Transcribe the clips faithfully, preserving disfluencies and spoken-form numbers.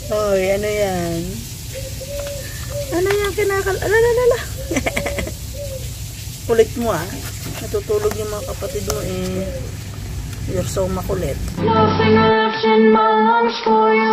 Hoy, ano yan? Ano yan kinakal... Alalala. Kulit mo ah. Natutulog yung mga kapatid mo eh. You're so makulit. Nothing left in my lungs for you.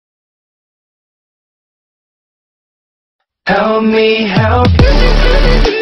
Help me help you.